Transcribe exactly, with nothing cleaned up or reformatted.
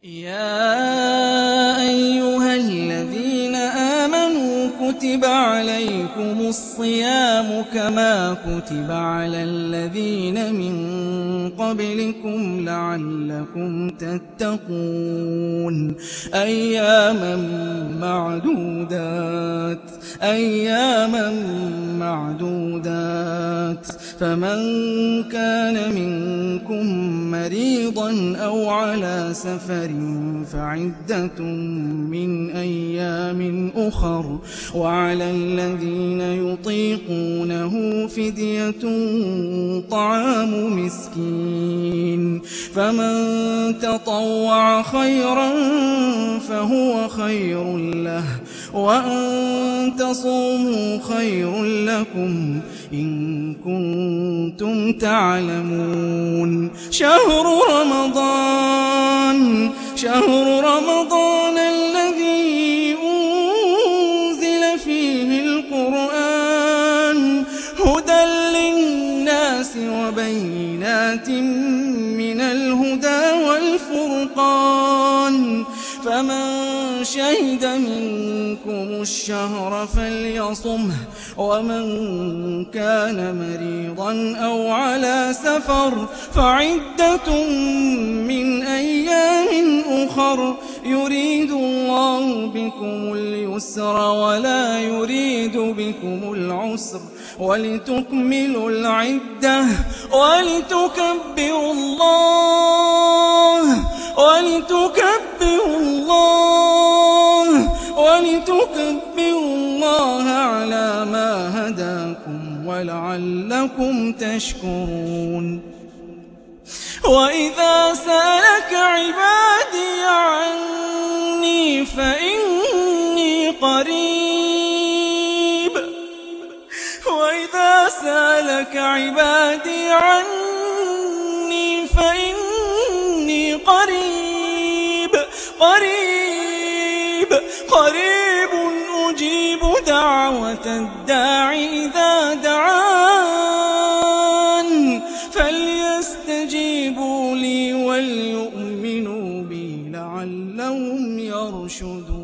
يا أيها الذين آمنوا كتب عليكم الصيام كما كتب على الذين من قبلكم لعلكم تتقون أياما معدودات أياما معدودات فمن كان منكم مريضا أو على سفر فعدة من أيام أخر وعلى الذين يطيقونه فدية طعام مسكين فمن تطوع خيرا فهو خير له وأن تصوموا خير لكم إن كنتم تعلمون شهر رمضان شهر رمضان الذي أنزل فيه القرآن هدى للناس وبينات من الهدى والفرقان فمن شهد منكم الشهر فليصمه ومن كان مريضا أو على سفر فعدة من أيام أخر يريد الله بكم اليسر ولا يريد بكم العسر ولتكملوا العدة ولتكبروا الله ولتكبروا الله ولتكبروا الله على ما هداكم ولعلكم تشكرون وإذا سألك عبادي عني فإني قريب وإذا سألك عبادي عني فإني قريب قريب قريب أجيب دعوة الداع إذا دعان فليستجيبوا لي وليؤمنوا بي لعلهم يرشدون.